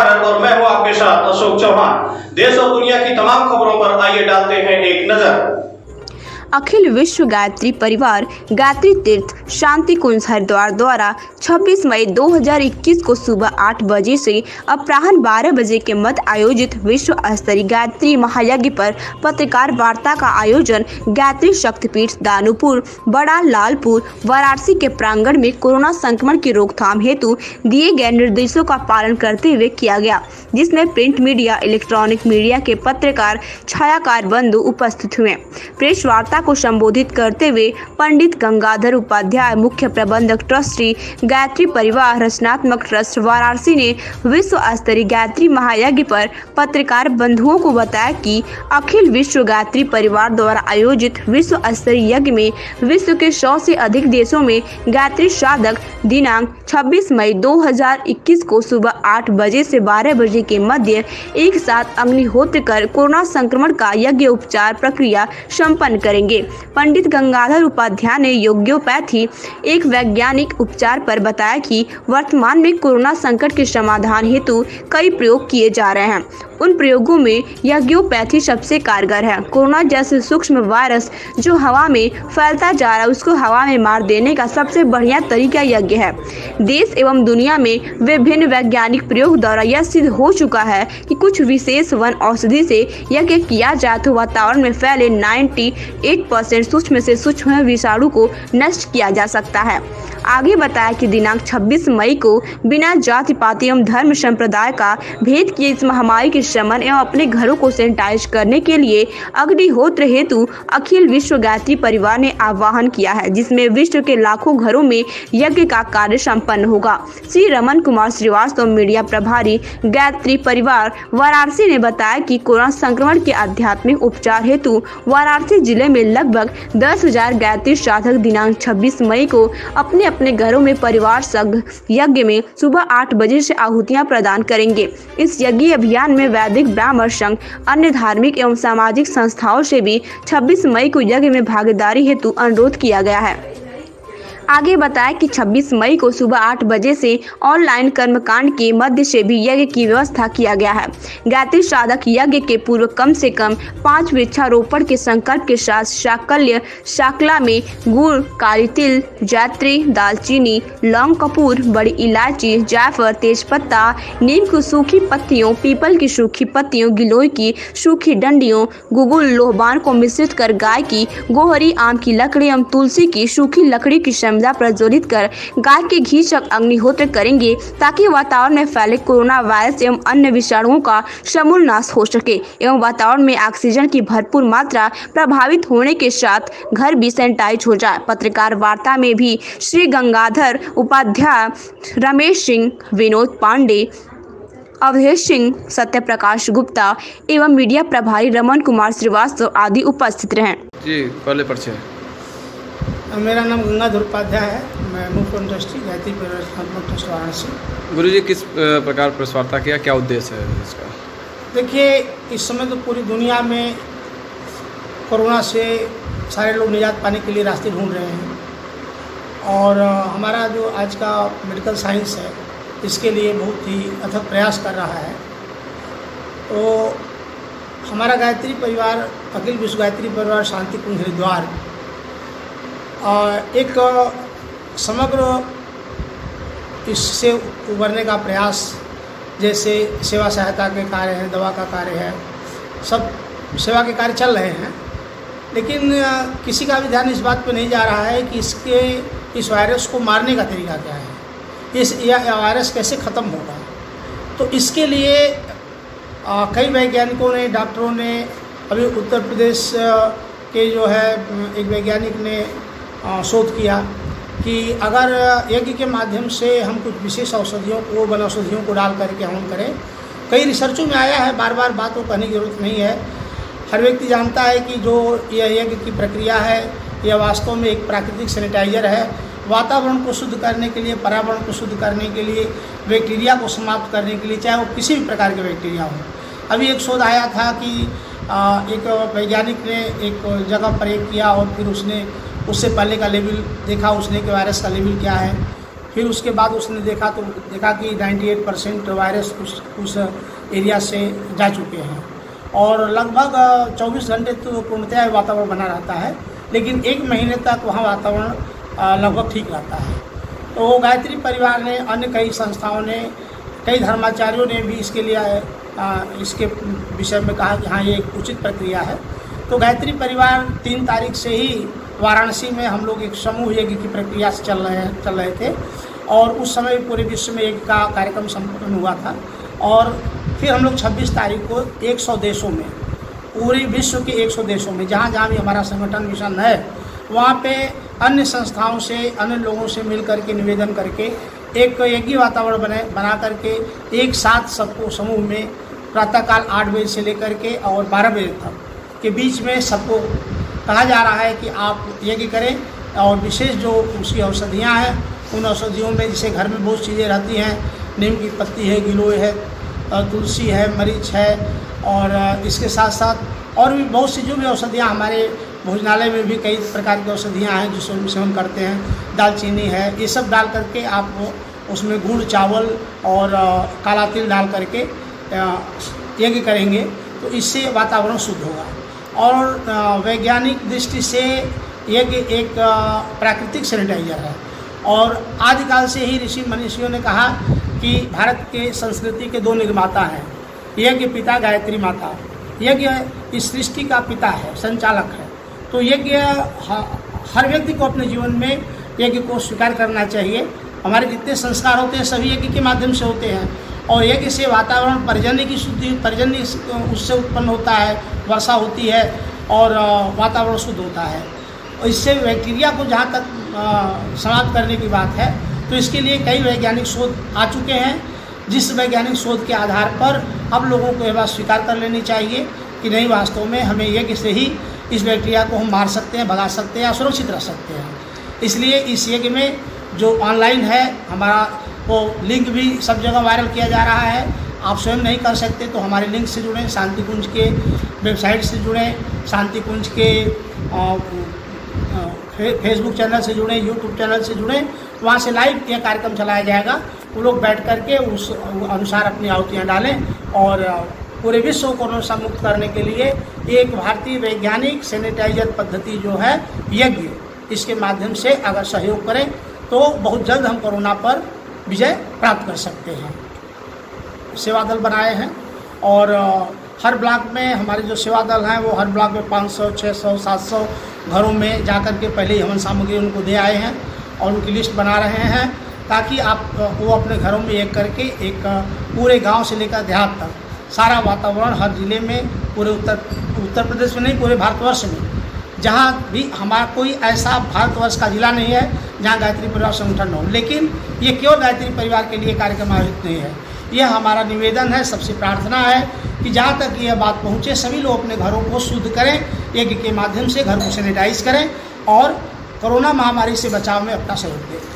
भारत और मैं हूं आपके साथ अशोक चौहान। देश और दुनिया की तमाम खबरों पर आइए डालते हैं एक नजर। अखिल विश्व गायत्री परिवार गायत्री तीर्थ शांति कुंज हरिद्वार द्वारा 26 मई 2021 को सुबह 8 बजे से अपराह्न 12 बजे के मध्य आयोजित विश्व स्तरीय गायत्री महायज्ञ पर पत्रकार वार्ता का आयोजन गायत्री शक्तिपीठ दानूपुर बड़ा लालपुर वाराणसी के प्रांगण में कोरोना संक्रमण की रोकथाम हेतु दिए गए निर्देशों का पालन करते हुए किया गया, जिसमें प्रिंट मीडिया, इलेक्ट्रॉनिक मीडिया के पत्रकार, छायाकार बंधु उपस्थित हुए। प्रेस वार्ता को संबोधित करते हुए पंडित गंगाधर उपाध्याय, मुख्य प्रबंधक ट्रस्टी गायत्री परिवार रचनात्मक ट्रस्ट वाराणसी ने विश्व स्तरीय गायत्री महायज्ञ पर पत्रकार बंधुओं को बताया कि अखिल विश्व गायत्री परिवार द्वारा आयोजित विश्व स्तरीय यज्ञ में विश्व के 100 से अधिक देशों में गायत्री साधक दिनांक 26 मई 2021 को सुबह 8 बजे से 12 बजे के मध्य एक साथ अग्निहोत्र कर कोरोना संक्रमण का यज्ञ उपचार प्रक्रिया संपन्न करेंगे। पंडित गंगाधर उपाध्याय ने योग्योपैथी एक वैज्ञानिक उपचार पर बताया कि वर्तमान में कोरोना संकट के समाधान हेतु कई प्रयोग किए जा रहे हैं। उन प्रयोगों में योग्योपैथी सबसे कारगर है। कोरोना जैसे सूक्ष्म वायरस जो हवा में फैलता जा रहा है, उसको हवा में मार देने का सबसे बढ़िया तरीका यज्ञ है। देश एवं दुनिया में विभिन्न वैज्ञानिक प्रयोग द्वारा यह सिद्ध हो चुका है कि कुछ विशेष वन औषधि से यज्ञ किया जाए तो वातावरण में फैले 98% सूक्ष्म से सूक्ष्म विषाणु को नष्ट किया जा सकता है। आगे बताया कि दिनांक 26 मई को बिना जाति पाति एवं धर्म संप्रदाय का भेद किए इस महामारी के शमन एवं अपने घरों को सैनिटाइज करने के लिए अग्निहोत्र हेतु अखिल विश्व गायत्री परिवार ने आह्वान किया है, जिसमें विश्व के लाखों घरों में यज्ञ का कार्य संपन्न होगा। श्री रमन कुमार श्रीवास्तव, मीडिया प्रभारी गायत्री परिवार वाराणसी ने बताया कि कोरोना संक्रमण के आध्यात्मिक उपचार हेतु वाराणसी जिले में लगभग 10,000 गायत्री साधक दिनांक 26 मई को अपने अपने घरों में परिवार संघ यज्ञ में सुबह 8 बजे से आहुतियां प्रदान करेंगे। इस यज्ञ अभियान में वैदिक ब्राह्मण संघ, अन्य धार्मिक एवं सामाजिक संस्थाओं से भी 26 मई को यज्ञ में भागीदारी हेतु अनुरोध किया गया है। आगे बताया कि 26 मई को सुबह 8 बजे से ऑनलाइन कर्मकांड के मध्य से भी यज्ञ की व्यवस्था किया गया है। गायत्री साधक यज्ञ के पूर्व कम से कम 5 वृक्षारोपण के संकल्प के साथ शाकल्य शाकला में गुड़, काली तिल, जायत्री, दालचीनी, लौंग, कपूर, बड़ी इलायची, जायफल, तेजपत्ता, नीम की सूखी पत्तियों, पीपल की सूखी पत्तियों, गिलोय की सूखी डंडियों, गुगुल, लोहबान को मिश्रित कर गाय की गोहरी, आम की लकड़ी एवं तुलसी की सूखी लकड़ी की प्रज्वलित कर गाय के घी से अग्निहोत्र करेंगे, ताकि वातावरण में फैले कोरोना वायरस एवं अन्य विषाणुओं का समूल नाश हो सके एवं वातावरण में ऑक्सीजन की भरपूर मात्रा प्रभावित होने के साथ घर भी सैनिटाइज हो जाए। पत्रकार वार्ता में भी श्री गंगाधर उपाध्याय, रमेश सिंह, विनोद पांडे, अवधेश सिंह, सत्य प्रकाश गुप्ता एवं मीडिया प्रभारी रमन कुमार श्रीवास्तव आदि उपस्थित रहे। जी, पहले परिचय। मेरा नाम गंगाधर उपाध्याय है, मैं मुख्य ट्रस्टी गायत्री परिवार ट्रस्ट वाराणसी। गुरु जी, किस प्रकार प्रेस वार्ता किया, क्या उद्देश्य है इसका? देखिए, इस समय तो पूरी दुनिया में कोरोना से सारे लोग निजात पाने के लिए रास्ते ढूंढ रहे हैं और हमारा जो आज का मेडिकल साइंस है इसके लिए बहुत ही अथक प्रयास कर रहा है। तो हमारा गायत्री परिवार अखिल विश्व गायत्री परिवार शांति कुंज हरिद्वार एक समग्र इससे उभरने का प्रयास, जैसे सेवा सहायता के कार्य हैं, दवा का कार्य है, सब सेवा के कार्य चल रहे हैं, लेकिन किसी का भी ध्यान इस बात पे नहीं जा रहा है कि इस वायरस को मारने का तरीका क्या है, यह वायरस कैसे ख़त्म होगा। तो इसके लिए कई वैज्ञानिकों ने, डॉक्टरों ने, अभी उत्तर प्रदेश के जो है एक वैज्ञानिक ने शोध किया कि अगर यज्ञ के माध्यम से हम कुछ विशेष औषधियों को, वन औषधियों को डाल करके हम करें। कई रिसर्चों में आया है, बार बार बात को कहने की जरूरत नहीं है। हर व्यक्ति जानता है कि जो यह यज्ञ की प्रक्रिया है यह वास्तव में एक प्राकृतिक सैनिटाइजर है। वातावरण को शुद्ध करने के लिए, पर्यावरण को शुद्ध करने के लिए, बैक्टीरिया को समाप्त करने के लिए, चाहे वो किसी भी प्रकार के बैक्टीरिया हो। अभी एक शोध आया था कि एक वैज्ञानिक ने एक जगह पर एक किया और फिर उसने उससे पहले का लेवल देखा, उसने कि वायरस का लेवल क्या है, फिर उसके बाद उसने देखा कि 98% वायरस उस एरिया से जा चुके हैं और लगभग 24 घंटे तो पूर्णतः वातावरण बना रहता है, लेकिन 1 महीने तक वहाँ वातावरण लगभग ठीक रहता है। तो गायत्री परिवार ने, अन्य कई संस्थाओं ने, कई धर्माचार्यों ने भी इसके लिए इसके विषय में कहा कि हाँ ये एक उचित प्रक्रिया है। तो गायत्री परिवार 3 तारीख से ही वाराणसी में हम लोग एक समूह यज्ञ की प्रक्रिया से चल रहे थे और उस समय पूरे विश्व में यज्ञ का कार्यक्रम संपन्न हुआ था और फिर हम लोग 26 तारीख को 100 देशों में, पूरे विश्व के 100 देशों में जहाँ जहाँ भी हमारा संगठन मिशन है वहाँ पे अन्य संस्थाओं से, अन्य लोगों से मिल करके निवेदन करके एक यज्ञ वातावरण बना करके एक साथ सबको समूह में प्रातःकाल 8 बजे से लेकर के और 12 बजे तक के बीच में सबको कहा जा रहा है कि आप यज्ञ करें और विशेष जो उसकी औषधियाँ हैं उन औषधियों में जैसे घर में बहुत चीज़ें रहती हैं, नीम की पत्ती है, गिलोय है, तुलसी है, मरीच है और इसके साथ साथ और भी बहुत सी जो भी औषधियाँ हमारे भोजनालय में भी कई प्रकार की औषधियाँ हैं जिसको हम सेवन करते हैं, दालचीनी है, ये सब डाल करके आप उसमें गुड़, चावल और काला तिल डाल करके यज्ञ करेंगे तो इससे वातावरण शुद्ध होगा। और वैज्ञानिक दृष्टि से यज्ञ एक प्राकृतिक सैनिटाइजर है और आदिकाल से ही ऋषि मनीषियों ने कहा कि भारत के संस्कृति के 2 निर्माता हैं, यज्ञ पिता, गायत्री माता। यज्ञ इस सृष्टि का पिता है, संचालक है। तो यज्ञ हर व्यक्ति को अपने जीवन में यज्ञ को स्वीकार करना चाहिए। हमारे जितने संस्कार होते हैं सभी यज्ञ के माध्यम से होते हैं और यज्ञ से वातावरण, पर्जन्य की शुद्धि, पर्जन्य उससे उत्पन्न होता है, वर्षा होती है और वातावरण शुद्ध होता है। और इससे बैक्टीरिया को जहाँ तक समाप्त करने की बात है तो इसके लिए कई वैज्ञानिक शोध आ चुके हैं, जिस वैज्ञानिक शोध के आधार पर अब लोगों को यह बात स्वीकार कर लेनी चाहिए कि नहीं, वास्तव में हमें यज्ञ से ही इस बैक्टीरिया को हम मार सकते हैं, भगा सकते हैं या सुरक्षित रख सकते हैं। इसलिए इस यज्ञ में जो ऑनलाइन है हमारा, वो लिंक भी सब जगह वायरल किया जा रहा है। आप स्वयं नहीं कर सकते तो हमारे लिंक से जुड़ें, शांति कुंज के वेबसाइट से जुड़ें, शांति कुंज के फेसबुक चैनल से जुड़ें, यूट्यूब चैनल से जुड़ें, वहाँ से लाइव यह कार्यक्रम चलाया जाएगा। वो लोग बैठ करके उस अनुसार अपनी आहुतियाँ डालें और पूरे विश्व को कोरोना मुक्त करने के लिए एक भारतीय वैज्ञानिक सैनिटाइजर पद्धति जो है यज्ञ, इसके माध्यम से अगर सहयोग करें तो बहुत जल्द हम कोरोना पर विजय प्राप्त कर सकते हैं। सेवा दल बनाए हैं और हर ब्लॉक में हमारे जो सेवा दल हैं वो हर ब्लॉक में 500, 600, 700 घरों में जाकर के पहले ही हवन सामग्री उनको दे आए हैं और उनकी लिस्ट बना रहे हैं ताकि आप वो अपने घरों में एक करके एक पूरे गांव से लेकर देहात तक सारा वातावरण हर जिले में, पूरे उत्तर प्रदेश में नहीं, पूरे भारतवर्ष में, जहाँ भी हमारा कोई ऐसा भारतवर्ष का जिला नहीं है जहाँ गायत्री परिवार संगठन हो। लेकिन ये केवल गायत्री परिवार के लिए कार्यक्रम आयोजित नहीं है, यह हमारा निवेदन है, सबसे प्रार्थना है कि जहाँ तक यह बात पहुँचे सभी लोग अपने घरों को शुद्ध करें, यज्ञ के माध्यम से घर को सैनिटाइज करें और कोरोना महामारी से बचाव में अपना सहयोग दें।